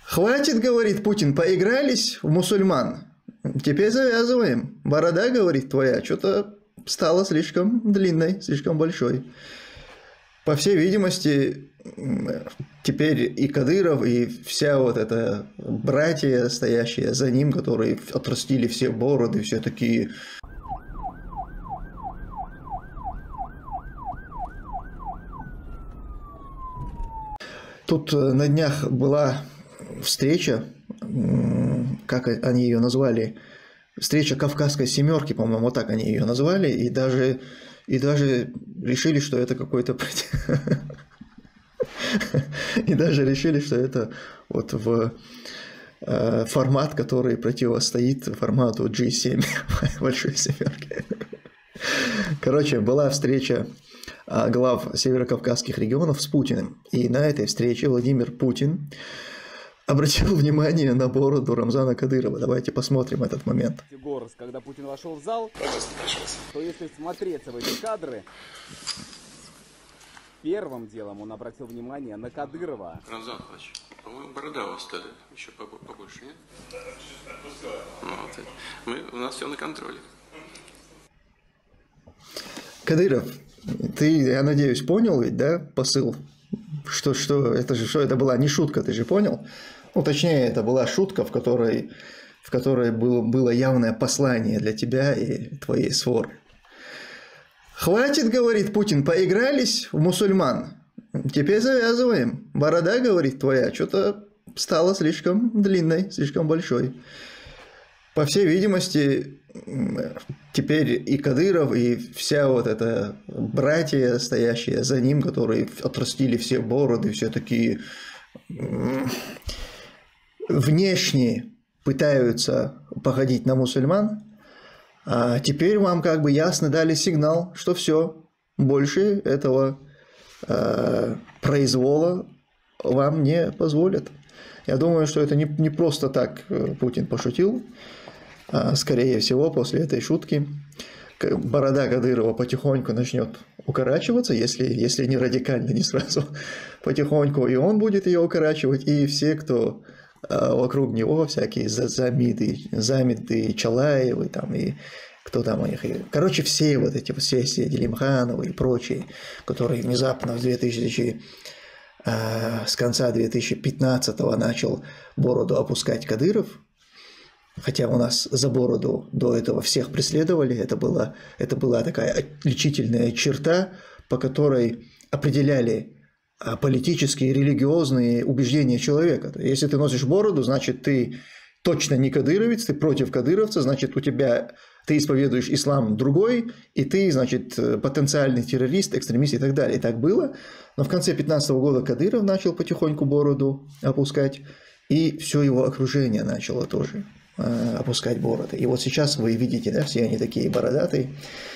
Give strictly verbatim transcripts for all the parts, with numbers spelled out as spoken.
Хватит, говорит Путин, поигрались в мусульман. Теперь завязываем. Борода, говорит, твоя что-то стала слишком длинной, слишком большой. По всей видимости, теперь и Кадыров, и вся вот эта братья, стоящие за ним, которые отрастили все бороды, все такие... Тут на днях была встреча, как они ее назвали, встреча Кавказской семерки, по-моему, вот так они ее назвали, и даже, и даже решили, что это какой-то... И даже решили, что это вот в формат, который противостоит формату джи семь, большой семерки. Короче, была встреча глав северокавказских регионов с Путиным. И на этой встрече Владимир Путин обратил внимание на бороду Рамзана Кадырова. Давайте посмотрим этот момент. Горос, когда Путин вошел в зал, то если смотреться в эти кадры, первым делом он обратил внимание на Кадырова. Рамзан Павлович, по-моему, борода у вас стали еще побольше, нет? Ну, вот мы, у нас все на контроле. Кадыров, ты, я надеюсь, понял ведь, да, посыл? Что, что, это же, что это была не шутка, ты же понял? Ну, точнее, это была шутка, в которой, в которой было, было явное послание для тебя и твоей своры. Хватит, говорит Путин, поигрались в мусульман. Теперь завязываем. Борода, говорит, твоя что-то стала слишком длинной, слишком большой. По всей видимости, теперь и Кадыров, и вся вот эта братья, стоящие за ним, которые отрастили все бороды, все такие внешне пытаются походить на мусульман, а теперь вам как бы ясно дали сигнал, что все, больше этого э, произвола вам не позволят. Я думаю, что это не, не просто так Путин пошутил. Скорее всего, после этой шутки борода Кадырова потихоньку начнет укорачиваться, если, если не радикально, не сразу, потихоньку и он будет ее укорачивать, и все, кто вокруг него, всякие Замиды, Замиды, Чалаевы, там, и кто там у них, короче, все вот эти, все, все Делимхановы и прочие, которые внезапно в две тысячи, с конца две тысячи пятнадцатого начал бороду опускать Кадыров. Хотя у нас за бороду до этого всех преследовали, это была, это была такая отличительная черта, по которой определяли политические и религиозные убеждения человека. Если ты носишь бороду, значит, ты точно не кадыровец, ты против кадыровца, значит, у тебя ты исповедуешь ислам другой, и ты, значит, потенциальный террорист, экстремист и так далее. И так было. Но в конце две тысячи пятнадцатого года Кадыров начал потихоньку бороду опускать, и все его окружение начало тоже опускать бороды. И вот сейчас вы видите, да, все они такие бородатые.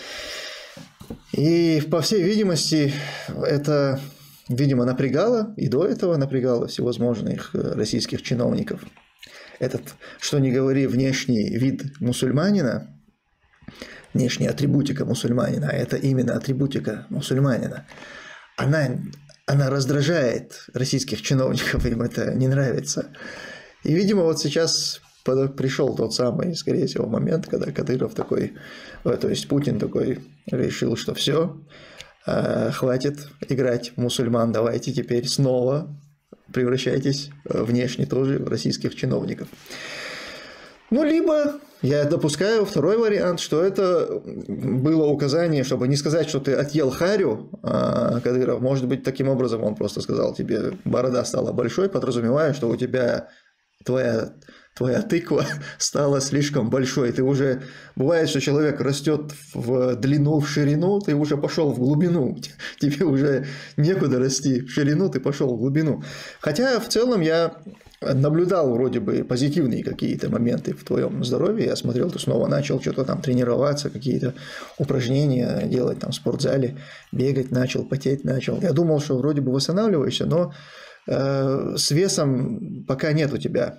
И по всей видимости, это, видимо, напрягало, и до этого напрягало всевозможных российских чиновников. Этот, что ни говори, внешний вид мусульманина, внешняя атрибутика мусульманина, а это именно атрибутика мусульманина, она, она раздражает российских чиновников, им это не нравится. И, видимо, вот сейчас пришел тот самый, скорее всего, момент, когда Кадыров такой, то есть Путин такой решил, что все, хватит играть в мусульман, давайте теперь снова превращайтесь внешне тоже в российских чиновников. Ну, либо я допускаю второй вариант, что это было указание, чтобы не сказать, что ты отъел харю, Кадыров, может быть, таким образом он просто сказал тебе, борода стала большой, подразумевая, что у тебя твоя... твоя тыква стала слишком большой, ты уже, бывает, что человек растет в длину, в ширину, ты уже пошел в глубину, тебе уже некуда расти в ширину, ты пошел в глубину. Хотя в целом я наблюдал вроде бы позитивные какие-то моменты в твоем здоровье, я смотрел, ты снова начал что-то там тренироваться, какие-то упражнения делать там в спортзале, бегать начал, потеть начал. Я думал, что вроде бы восстанавливаешься, но с весом пока нет у тебя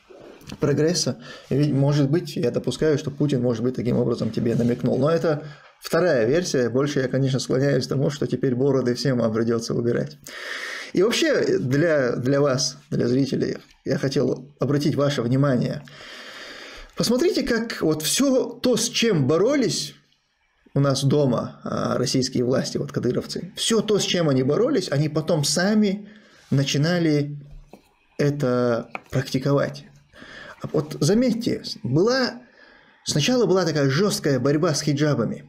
прогресса. Ведь, может быть, я допускаю, что Путин, может быть, таким образом тебе намекнул. Но это вторая версия. Больше я, конечно, склоняюсь к тому, что теперь бороды всем вам придется убирать. И вообще для, для вас, для зрителей, я хотел обратить ваше внимание. Посмотрите, как вот все то, с чем боролись у нас дома российские власти, вот кадыровцы, все то, с чем они боролись, они потом сами начинали это практиковать. Вот заметьте, была, сначала была такая жесткая борьба с хиджабами.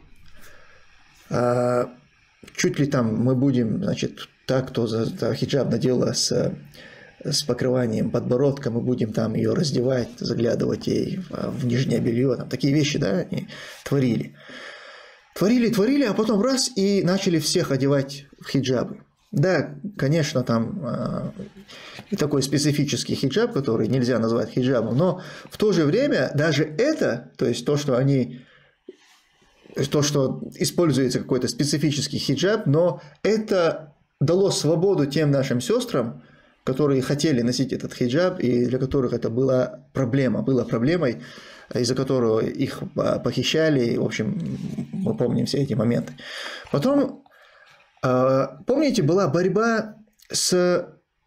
Чуть ли там мы будем, значит, так, кто за хиджаб надела с, с покрыванием подбородка, мы будем там ее раздевать, заглядывать ей в нижнее белье, там такие вещи, да, они творили. Творили, творили, а потом раз и начали всех одевать в хиджабы. Да, конечно, там э, такой специфический хиджаб, который нельзя назвать хиджабом, но в то же время даже это, то есть то, что они, то, что используется какой-то специфический хиджаб, но это дало свободу тем нашим сестрам, которые хотели носить этот хиджаб и для которых это была проблема, была проблемой, из-за которого их похищали, в общем, мы помним все эти моменты. Потом, помните, была борьба с,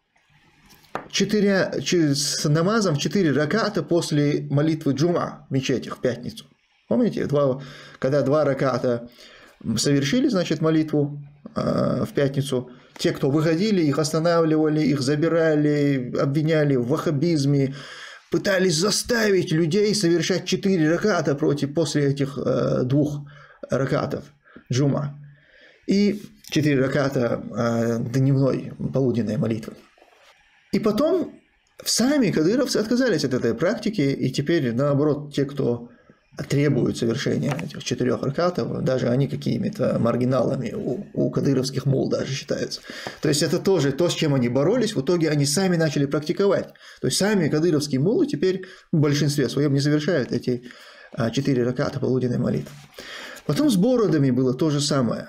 четыря, с намазом в четыре раката после молитвы джума в мечетях в пятницу. Помните, два, когда два раката совершили, значит, молитву в пятницу, те, кто выходили, их останавливали, их забирали, обвиняли в ваххабизме, пытались заставить людей совершать четыре раката против, после этих э, двух ракатов джума. И четыре раката э, дневной полуденной молитвы. И потом сами кадыровцы отказались от этой практики, и теперь, наоборот, те, кто требуют совершения этих четырех ракатов, даже они какими-то маргиналами у, у кадыровских мул даже считаются. То есть это тоже то, с чем они боролись, в итоге они сами начали практиковать. То есть сами кадыровские муллы теперь в большинстве своем не совершают эти четыре раката полуденной молитвы. Потом с бородами было то же самое.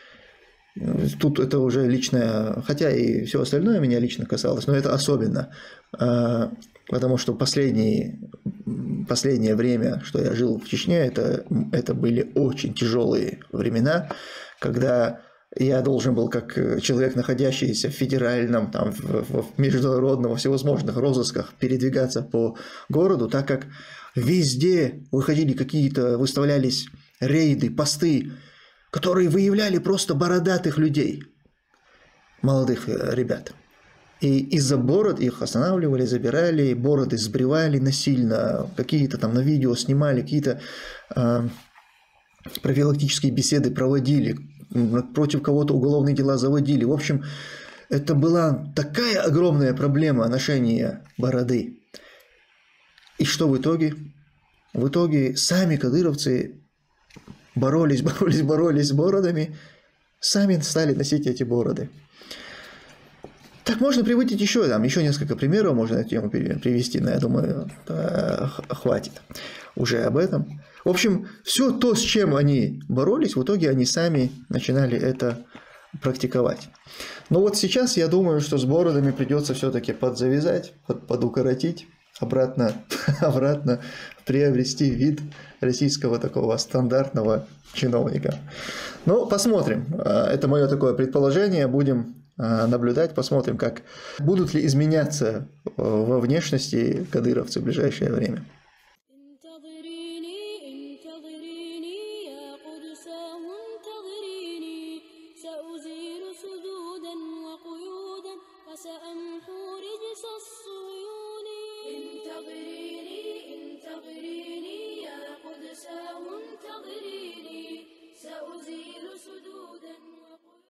Тут это уже личное, хотя и все остальное меня лично касалось, но это особенно, потому что последние, последнее время, что я жил в Чечне, это, это были очень тяжелые времена, когда я должен был, как человек, находящийся в федеральном, там, в, в международном, во всевозможных розысках, передвигаться по городу, так как везде выходили какие-то, выставлялись рейды, посты, которые выявляли просто бородатых людей, молодых ребят. И из-за бород их останавливали, забирали, бороды сбривали насильно, какие-то там на видео снимали, какие-то э, профилактические беседы проводили, против кого-то уголовные дела заводили. В общем, это была такая огромная проблема ношения бороды. И что в итоге? В итоге сами кадыровцы боролись, боролись, боролись с бородами, сами стали носить эти бороды. Так можно приводить еще, там, еще несколько примеров, можно эту тему привести, но я думаю, хватит уже об этом. В общем, все то, с чем они боролись, в итоге они сами начинали это практиковать. Но вот сейчас я думаю, что с бородами придется все-таки подзавязать, под, подукоротить, обратно, обратно приобрести вид российского такого стандартного чиновника. Ну, посмотрим. Это мое такое предположение. Будем наблюдать, посмотрим, как будут ли изменяться во внешности кадыровцы в ближайшее время.